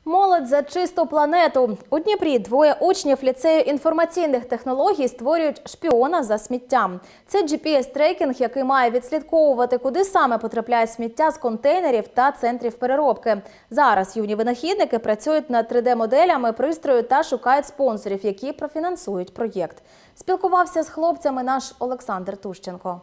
Молодь за чисту планету. У Дніпрі двоє учнів ліцею інформаційних технологій створюють шпіона за сміттям. Це GPS-трекінг, який має відслідковувати, куди саме потрапляє сміття з контейнерів та центрів переробки. Зараз юні винахідники працюють над 3D-моделями пристрою та шукають спонсорів, які профінансують проєкт. Спілкувався з хлопцями наш Олександр Тущенко.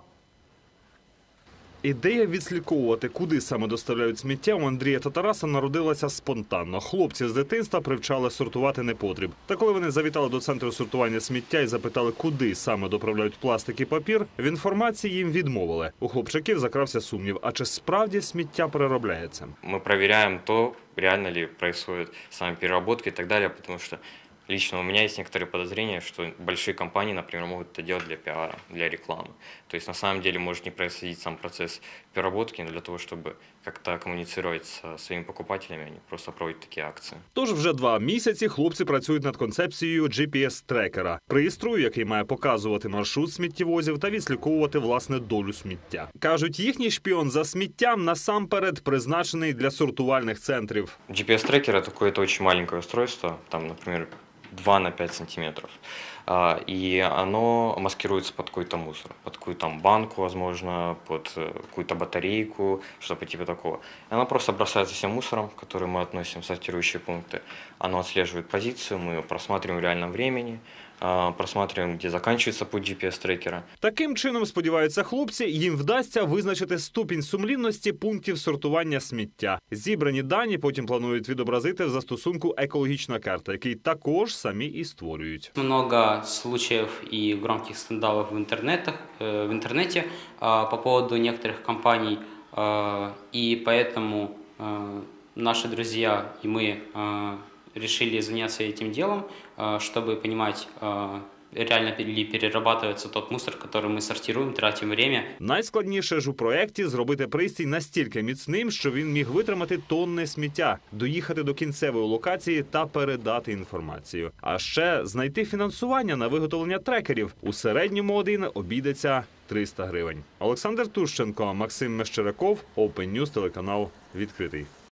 Ідея відслідковувати, куди саме доставляють сміття, у Андрія та Тараса народилася спонтанно. Хлопці з дитинства привчали сортувати непотріб. Та коли вони завітали до центру сортування сміття і запитали, куди саме доправляють пластик і папір, в інформації їм відмовили. У хлопчаків закрався сумнів, а чи справді сміття переробляється? Ми перевіряємо то, реально ли происходит сами переработки и так далее, потому что лично у меня есть некоторые подозрения, что большие компании, например, могут это делать для пиара, для рекламы. То есть на самом деле может не происходить сам процесс переработки, но для того, чтобы как-то коммуницировать со своими покупателями, они просто проводят такие акции. Тож вже 2 місяці хлопці працюють над концепцією GPS-трекера – пристрою, який має показувати маршрут сміттєвозів та відслідковувати, власне, долю сміття. Кажуть, їхній шпіон за сміттям насамперед призначений для сортувальних центрів. GPS-трекер – это какое-то очень маленькое устройство, там, например, 2 на 5 сантиметров. И оно маскируется под какой-то мусор, под какую-то банку, возможно, под какую-то батарейку, что-то типа такого. И оно просто бросается всем мусором, который мы относим в сортирующие пункты. Оно отслеживает позицию, мы ее просматриваем в реальном времени, просматриваем, где заканчивается путь GPS-трекера. Таким чином, сподіваються хлопці, їм вдасться визначити ступінь сумлінності пунктів сортування сміття. Зібрані дані потім планують відобразити в застосунку «Екологічна карта», який також самі і створюють. Много случаев и громких скандалов в интернете по поводу некоторых компаний, и поэтому наши друзья и мы решили заняться этим делом, чтобы понимать, реально ли перерабатывается тот мусор, который мы сортируем, тратим время. Найскладніше ж у проєкті зробити пристрій настільки міцним, що він міг витримати тонни сміття, доїхати до кінцевої локації та передати інформацію. А ще знайти фінансування на виготовлення трекерів. У середньому один обійдеться 300 гривень. Олександр Тущенко, Максим Мещеряков, Open News, телеканал «Відкритий».